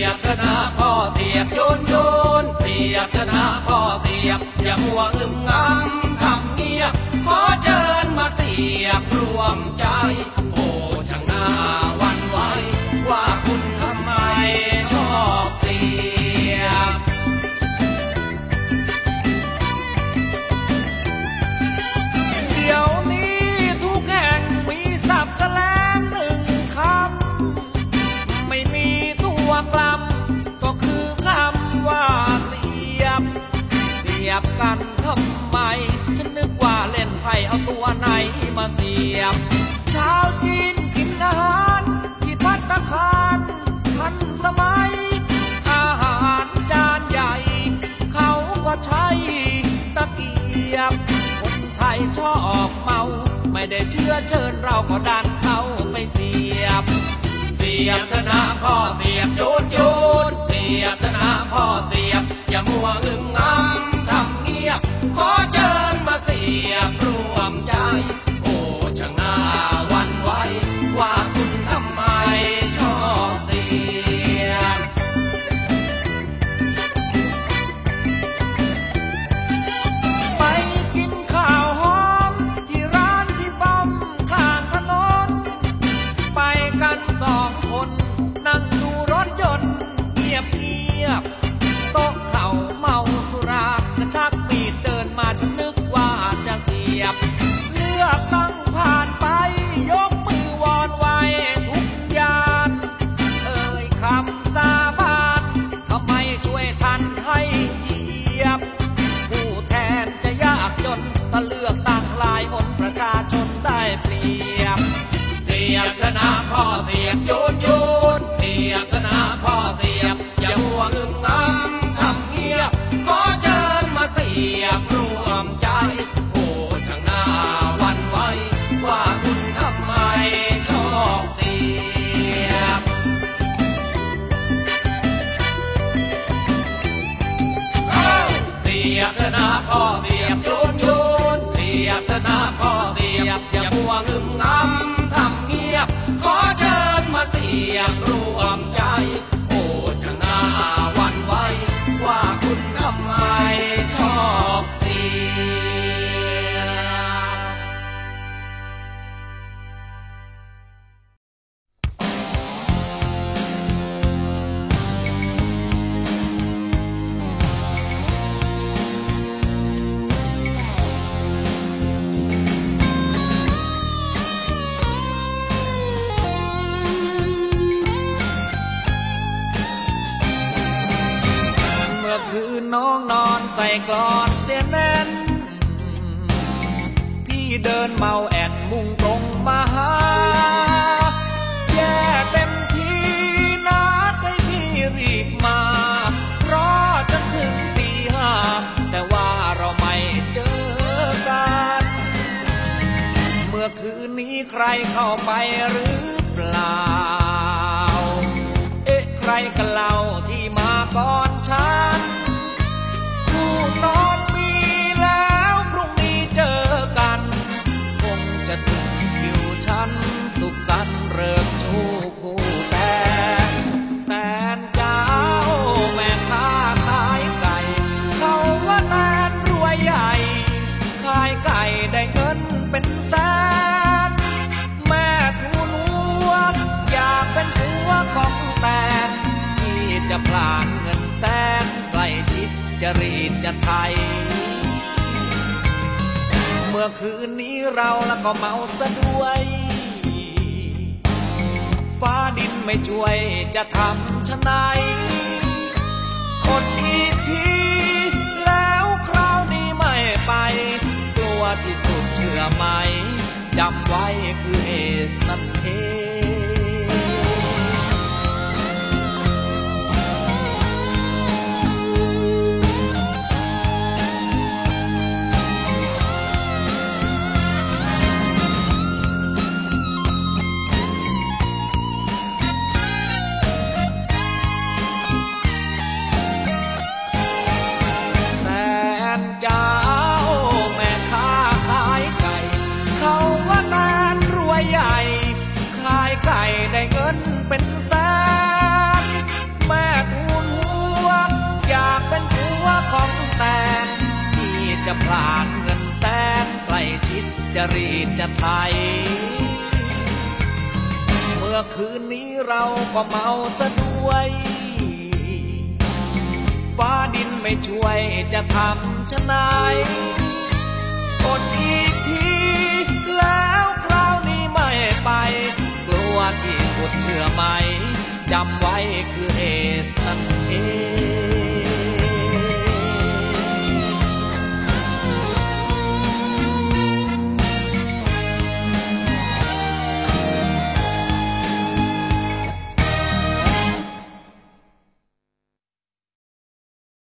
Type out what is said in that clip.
ยบเถอะนะพ่อเสียบโยนโยนเสียบเถอะนะพ่อเสียบอย่ามัวอึมงำทำเงียบขอเชิญมาเสียบรวมใจโอ้ช่างน่าหวั่นไหวว่าคุณทำไมชอบเสียบเดี๋ยวนี้ทุกแห่งมีศัพท์แสลงหนึ่งคำไม่มีตัวกลับก็คือคำว่าเสียบเสียบกันทำไมฉันนึกว่าเล่นไพ่เอาตัวไหนมาเสียบชาวจีนกินอาหารที่ภัตตาคารทันสมัยอาหารจานใหญ่เขาก็ใช้ตะเกียบคนไทยชอบเมาไม่ได้เชื่อเชิญเราก็ดันเขาไปเสียบเสียบเถอะนะพ่อเสียบโยนโยนเสียบเถอะนะพ่อเสียบอย่ามัวอึมงำทำเงียบขอเชิญมาเสียบรวมใจโอ้ช่างน่าหวั่นไหวว่าคุณทำไมชอบเสียบไปกินข้าวหอมที่ร้านพี่ป้อมข้างถนนไปกัน2 คนนั่งดูรถยนต์เงียบเงียบโต๊ะเขาเมาสุรากระชักมีดเดินมาฉันนึกว่าจะเสียบเลือกตั้งผ่านไปยกมือวอนไว้ทุกยานเอ่ยคำสาบานทำไมช่วยทันให้เหยียบผู้แทนจะยากจนถ้าเลือกตั้งหลายหนประชาชนได้เปรียบเสียบเถอะนะพ่อเสียบโยนโยนเสียบเถอะนะพ่อเสียบอย่ามัวอึมงำทำเงียบขอเชิญมาเสียบรวมใจโอ้ช่างน่าหวั่นไหวว่าคุณทำไมชอบเสียบเสียบเถอะนะพ่อเสียบโยนโยนเสียบเถอะนะพ่อเสียบอย่ามัวอึมงำทำเงียบขอเชิญมาเสียบรวมใจโอ้ช่างน่าหวั่นไหวว่าคุณทำไมชอบเสียบคืนน้องนอนใส่กลอนเสียแน่นพี่เดินเมาแอดมุ่งตรงมาหาแย่เต็มทีนัดให้พี่รีบมาเพราะจะถึงตี5แต่ว่าเราไม่เจอกันเมื่อคืนนี้ใครเข้าไปหรือเปล่าใครกันเล่าที่มาก่อนฉันคู่นอนมีแล้วพรุ่งนี้เจอกันคงจะถึงคิวฉันสุขสันต์เริ่มชูคู่แต่เจ้าแม่ค้าขายไก่เขาว่าแนนรวยใหญ่ขายไก่ได้เงินเป็นแสนแม่ทูลวงอยากเป็นผัวของแต่จะพลานเงินแสนใกล้ชิดจะรีดจะไทยเมื่อคืนนี้เราแล้วก็เมาซะด้วยฟ้าดินไม่ช่วยจะทำชะไหนอดอีกทีแล้วคราวนี้ไม่ไปกลัวที่สุดเชื่อไหมจำไว้คือเหตุนั่นเองได้เงินเป็นแสนแม่พลานเงินแสนใกล้ชิดจะรีดจะไถเมื่อคืนนี้เราก็เมาซะด้วยฟ้าดินไม่ช่วยจะทำชะไหนกดอีกทีแล้วคราวนี้ไม่ไปกลัวที่สุดเชื่อไหมจำไว้คือเหตุนั่นเอง